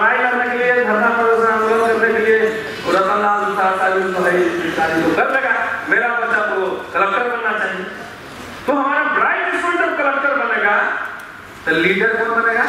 लड़ाई लड़ने के लिए, धरना प्रदर्शन आंदोलन करने के लिए रतनलाल लोग कर लगा मेरा बच्चा तो कलेक्टर बनना चाहिए। तो हमारा ब्राइट स्टूडेंट कलेक्टर बनेगा तो लीडर कौन बनेगा?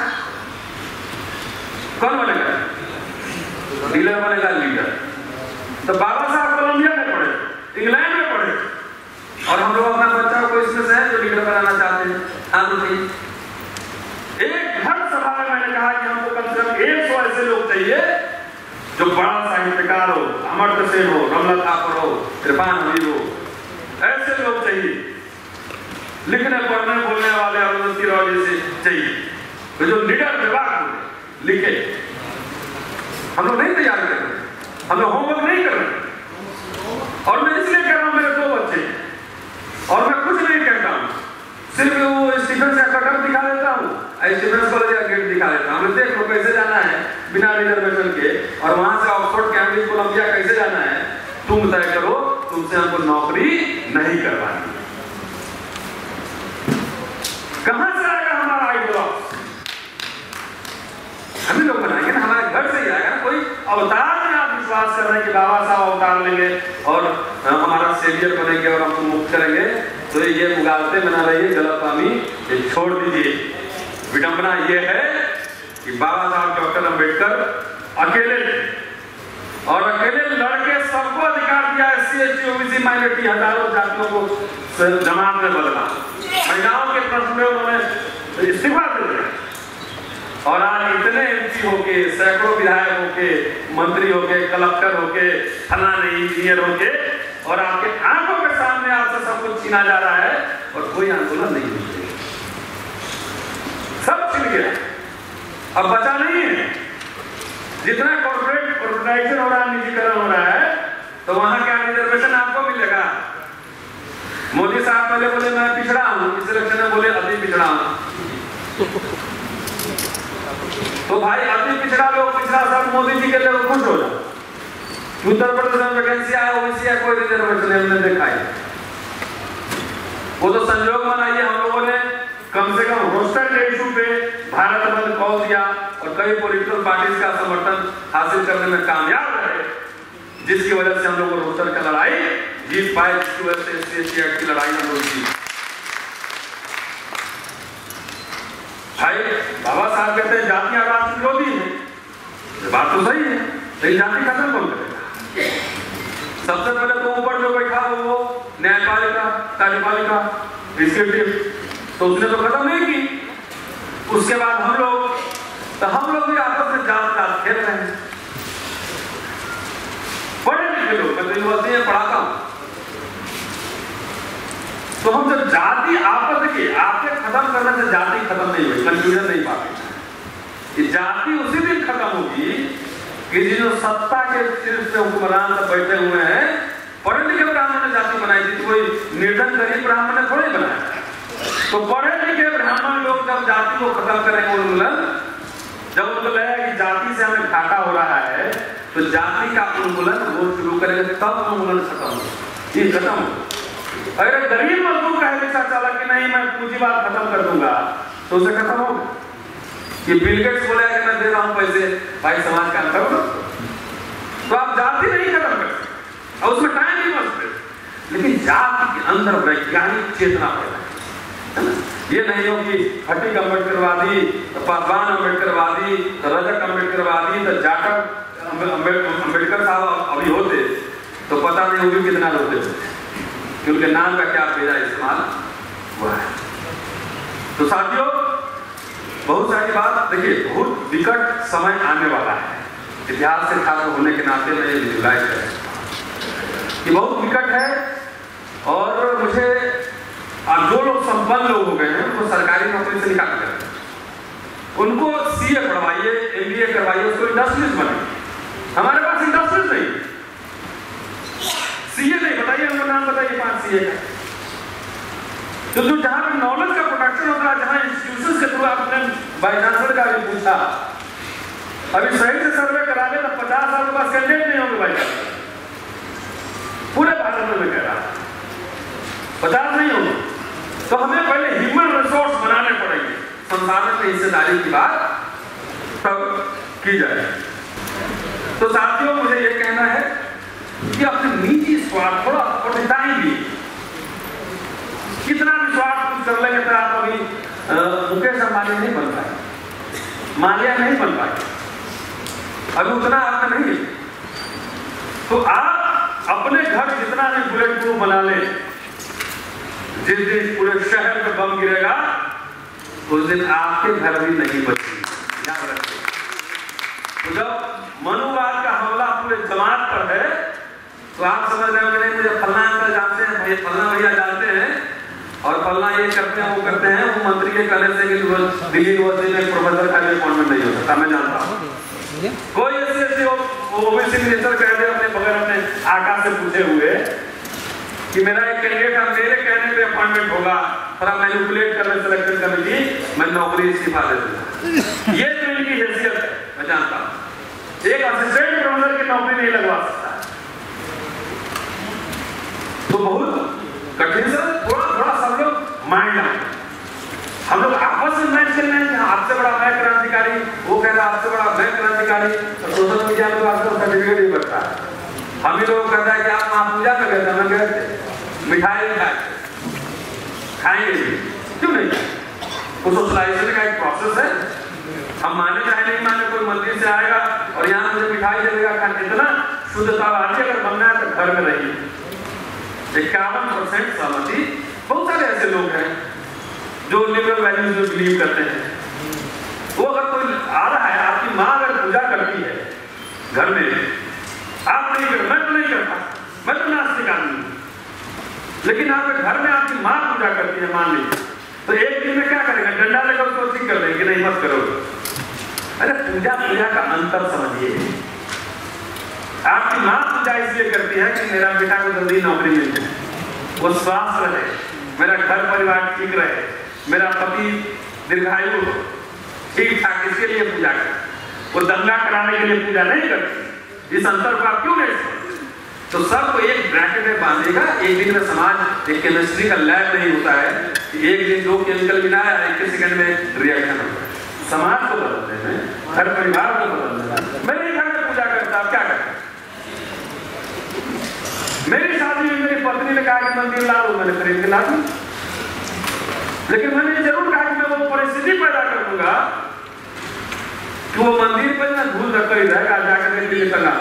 कौन बनेगा? लीडर बनेगा, लीडर। तो बाबा साहब कोलंबिया में पढ़े, इंग्लैंड में पढ़े, और हम लोग अपना बच्चा को इसमें से है जो लीडर बनाना चाहते हैं। हाँ तो नहीं, एक हर सभा में मैंने कहा कि हमको कम से कम 100 ऐसे लोग चाहिए जो बड़ा साहित्यकार हो, अमर्त्य सेन हो, रमला थापर हो, इरफान हबीब हो, ऐसे लोग चाहिए। लिखने पढ़ने बोलने वाले UdayRaj जैसे चाहिए, तो जो लीडर विभाग लिखे। हम लोग नहीं तैयार कर रहे, हम लोग होमवर्क नहीं कर रहे। और मैं इसलिए कह रहा हूं, मेरे 2 बच्चे हैं और मैं कुछ नहीं कहता हूं, सिर्फ वो स्टीफन से कटर दिखा देता हूँ, स्टीफन कॉलेज का गेट दिखा देता हूँ। देख लो कैसे जाना है बिना रिजर्वेशन के, और वहां से ऑक्सफोर्ड, कैम्ब्रिज, कोलंबिया कैसे जाना है तुम तय करो, तुमसे हमको नौकरी नहीं करवानी। कहां से आएगा हमारा आइडियोलॉजी? हम ही लोग बनाएंगे ना, हमारे घर से ही आएगा ना। कोई अवतार में आप विश्वास कर रहे हैं कि बाबा साहब अवतार लेंगे और हमारा सेवियर बनेंगे और हमको मुक्त करेंगे, तो ये मुगालते बना रही है, गलतफहमी ये छोड़ दीजिए। विडंबना ये है कि बाबा साहब डॉक्टर अंबेडकर अकेले थे और अकेले लड़के सबको अधिकार दिया। SC ST OBC माइनॉरिटी हजारों जातियों को जमात में बदला, महिलाओं के प्रश्न में उन्होंने इस्तीफा दे दिया, और आज इतने MP होके, सैकड़ों विधायक होके, मंत्री होके, कलेक्टर होके, फलाने इंजीनियर होके, और आपके आंखों के सामने आपसे सब कुछ छीना जा रहा है और कोई आंदोलन नहीं हो रही। सब छिन गया, अब बचा नहीं है। जितना कॉर्पोरेटाइजेशन हो रहा है, निजीकरण हो रहा है, तो वहां क्या रिजर्वेशन आपको मिलेगा? मोदी साहब पहले बोले मैं पिछड़ा हूं, इस इलेक्शन में बोले अति पिछड़ा हूं। तो भाई अति पिछड़ा लोग, पिछड़ा सब मोदी जी के लिए खुश हो जाओ। उत्तर प्रदेश में वैकेंसी आया, OBC है, कोई रिजर्वेशन हमने देखा है। वो तो संयोग बनाइए, हम लोगों ने कम से कम रोस्टर के इशू पे भारत बंद कॉल दिया और कई पॉलिटिकल पार्टीज का समर्थन हासिल करने में कामयाब रहे, जिसकी वजह से हम लोग रोस्टर का लड़ाई जीत पाए, जिसकी वजह से SC ST एक्ट की लड़ाई हम लोग जीत। भाई बाबा साहब कहते हैं जातियां राष्ट्र विरोधी है, बात तो सही है, लेकिन जाति खत्म कौन करेगा? सबसे पहले तो ऊपर जो बैठा वो न्यायपालिका, कार्यपालिका, एग्जीक्यूटिव, तो उसने तो खत्म नहीं की। उसके बाद हम लोग भी आपस में जात खेल रहे हैं। पढ़े लिखे लोग, मैं तो यूनिवर्सिटी में पढ़ाता हूं, तो हम जब जाति आपस की आपके खत्म करने से जाति खत्म नहीं हुई, कंफ्यूजन नहीं पाते। जाति उसी दिन खत्म होगी कि जो सत्ता के शीर्ष पे हुक्मरान सब बैठे हुए हैं, पढ़े लिखे ब्राह्मण ने जाति बनाई थी, कोई निर्धन गरीब ब्राह्मण ने थोड़ी बनाया। तो पढ़े लिखे ब्राह्मण लोग जब जाति को खत्म करेंगे उन्मूलन, जब उनको लगेगा कि जाति से हमें घाटा हो रहा है, तो जाति का उन्मूलन वो शुरू करेंगे, तब उन्मूलन खत्म हो। ये खत्म हो। अगर गरीब मजदूर कहे रिक्शा चालक कि नहीं मैं पूंजीवाद खत्म कर दूंगा, तो उसे खत्म होगा। कि बिल गेट्स बोलेगा कि मैं दे रहा हूं पैसे, भाई समाज का अंतर हो, तो आप जाति नहीं खत्म कर सकते और उसमें टाइम नहीं बचते, लेकिन जाति के अंदर वैज्ञानिक चेतना पैदा है ना। ये नहीं हो कि हटिक अम्बेडकरवादी, पासवान अम्बेडकरवादी, रजक अम्बेडकरवादी, तो जाटक अम्बेडकर साहब अभी होते तो पता नहीं होगी कितना रोते कि उनके नाम का क्या पेजा इस्तेमाल हुआ है। तो साथियों, बहुत सारी बात देखिए, बहुत विकट समय आने वाला है। इतिहास से छात्र होने के नाते में ये विजुलाइज करें कि बहुत विकट है, और मुझे जो लोग संपन्न लोग हो गए हैं उनको सरकारी नौकरी से निकाल कर उनको CA पढ़वाइए, MBA करवाइए, उसको इंडस्ट्रीज बनाइए। हमारे पास इंडस्ट्रीज नहीं, CA नहीं, बताइए हमको नाम बताइए 5 CA का। तो जो जहां पे नॉलेज का प्रोडक्शन होता है, जहां इंस्टीट्यूशंस के थ्रू आपने बाई चांसलर का भी पूछा, अभी सही से सर्वे करा ले तो 50 साल के बाद कैंडिडेट नहीं होंगे बाई चांसलर पूरे भारत में, कह रहा 50 नहीं होंगे। तो हमें पहले ह्यूमन रिसोर्स बनाने पड़ेंगे, संसाधन की हिस्सेदारी की बात तब की जाए। तो साथियों, मुझे ये कहना है कि अपने निजी स्वार्थ थोड़ा दिखाएंगे, कितना भी स्वार्थ कुछ कर लेंगे तो आप अभी मुकेश अंबानी नहीं बन पाए, मालिया नहीं बन पाए, अभी उतना आपका नहीं है। तो आप अपने घर जितना भी बुलेट प्रूफ बना ले, जिस दिन पूरे शहर में बम गिरेगा उस दिन आपके घर भी नहीं बचेंगे, याद रखिए। तो जब मनुवाद का हमला पूरे जमात पर है तो आप समझ रहे हो कि नहीं, मुझे फलना अंकल जानते हैं, ये फलना भैया जानते हैं और फलना ये करते हैं वो करते हैं, वो मंत्री के कहने से कि दिल्ली यूनिवर्सिटी में प्रोफेसर का भी अपॉइंटमेंट नहीं हो सकता, मैं जानता हूँ। कोई ऐसे ओबीसी मिनिस्टर कह दे अपने बगैर अपने आका से पूछे हुए कि मेरा एक कैंडिडेट है, मेरे कहने पे अपॉइंटमेंट होगा, थोड़ा मैनिपुलेट करने सिलेक्शन कमेटी, मैं नौकरी इस्तीफा दे दूंगा। ये तो इनकी हैसियत है, मैं जानता हूँ। एक असिस्टेंट प्रोफेसर की नौकरी नहीं लगवा सकता, तो बहुत कठिन से थोड़ा सब लोग माइंड लाए, हम लोग आपस में मैच चल रहे हैं, आपसे बड़ा मैं क्रांतिकारी, वो कह रहा आपसे बड़ा मैं क्रांतिकारी, तो सोशल मीडिया में आपको सर्टिफिकेट नहीं बनता है। हम ही लोग कहता है कि आप वहां पूजा में गए थे, मैं गए थे, मिठाई खाएंगे भी, क्यों नहीं? तो सोशलाइजेशन का एक प्रोसेस है, हम माने चाहे नहीं माने, कोई मंदिर से आएगा और यहाँ मुझे मिठाई देगा, इतना शुद्धतावादी अगर बनना है तो घर में रहिए। 51% सहमति। बहुत सारे ऐसे लोग हैं जो लिबरल वैल्यूज में बिलीव करते हैं, वो अगर कोई आ रहा है, आपकी माँ अगर पूजा करती है घर में, आप नहीं कर, मैं तो नहीं करता, मैं तो नास्तिक आदमी हूं, लेकिन आपके घर में आपकी माँ पूजा करती है, मान लीजिए, तो एक दिन में क्या करेगा? डंडा लेकर उसको ठीक कर देंगे, नहीं मत करो। अरे पूजा का अंतर समझिए। आपकी माँ पूजा इसलिए करती है कि मेरा बेटा को जल्दी नौकरी मिल जाए, वो स्वस्थ रहे, मेरा घर परिवार ठीक रहे, मेरा पति दीर्घायु हो, ठीक ठाक, इसके लिए पूजा करती। वो दंगा कराने के लिए पूजा नहीं करती। इस अंतर को आप क्यों नहीं समझते? तो सबको एक ब्रैकेट में बांधेगा। एक दिन में समाज एक केमिस्ट्री का लैब नहीं होता है कि एक दिन 2 केमिकल मिलाया 1 सेकंड में रिएक्शन होता है। समाज को बदलने में, घर परिवार को बदलने में, मैं नहीं घर में पूजा करता, आप क्या करते? मेरी शादी में मेरी पत्नी ने कहा कि मंदिर ला दो, मैंने खरीद के ला दी, लेकिन मैंने जरूर कहा कि मैं वो परिस्थिति पैदा कर दूंगा कि वो मंदिर पर ना धूल रखकर ही रहेगा, जाकर के लिए टंगा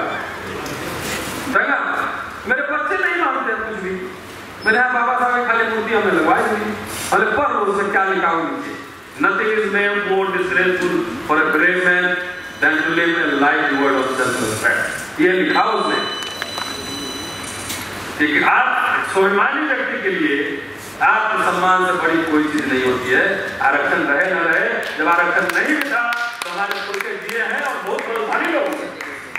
मेरे बच्चे नहीं मानते कुछ भी। मैंने यहाँ बाबा साहब की खाली मूर्ति हमने लगवाई थी, अरे पर उससे क्या लिखा हो नीचे? Nothing is more disgraceful for a brave man than to live a life devoid of self-respect। ये लिखा उसने। ठीक, आप स्वाभिमानी व्यक्ति के लिए आत्मसम्मान से बड़ी कोई चीज नहीं होती है। आरक्षण रहे न रहे, जब आरक्षण नहीं मिला तो हमारे खुद के दिए हैं और बहुत बलशाली लोग हैं।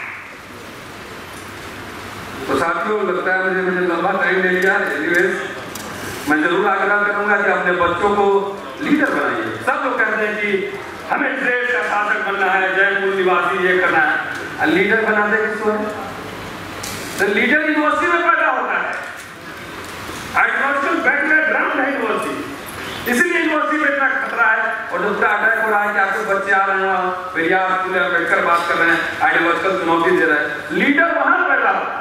तो साथियों, लगता है मुझे लंबा टाइम ले लिया। एनीवेज, मैं जरूर आग्रह करूंगा कि अपने बच्चों को लीडर बनाइए। सब लोग कहते हैं कि हमें देश का शासक बनना है, जयपुर निवासी ये करना है। लीडर बनाते किसको है? तो लीडर यूनिवर्सिटी में पैदा होता है। आइडियोलॉजिकल बैकग्राउंड है यूनिवर्सिटी, इसीलिए यूनिवर्सिटी में इतना खतरा है। और जो पूरा अटैक हो रहा है कि आपके बच्चे आ रहे हैं, भैया बैठकर बात कर रहे हैं, आइडियोलॉजिकल चुनौती दे रहे हैं, लीडर वहां पैदा होता है।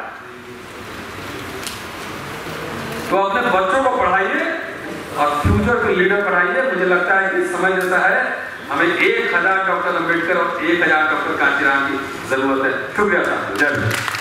तो अपने बच्चों को पढ़ाइए और फ्यूचर के लीडर पढ़ाइए। मुझे लगता है कि समय जैसा है, हमें 1000 डॉक्टर अम्बेडकर और 1000 डॉक्टर कांचीराम की जरूरत है। शुक्रिया साहब, जय हिंद।